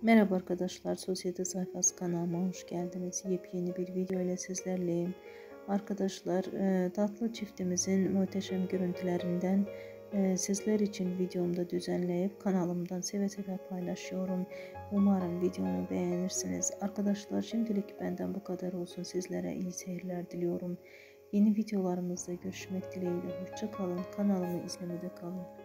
Merhaba arkadaşlar, Sosyete Sayfası kanalıma hoş geldiniz. Yepyeni bir video ile sizlerleyim. Arkadaşlar, tatlı çiftimizin muhteşem görüntülerinden sizler için videomda düzenleyip kanalımdan seve seve paylaşıyorum. Umarım videomu beğenirsiniz. Arkadaşlar, şimdilik benden bu kadar olsun. Sizlere iyi seyirler diliyorum. Yeni videolarımızda görüşmek dileğiyle. Hoşça kalın. Kanalımı izlemede kalın.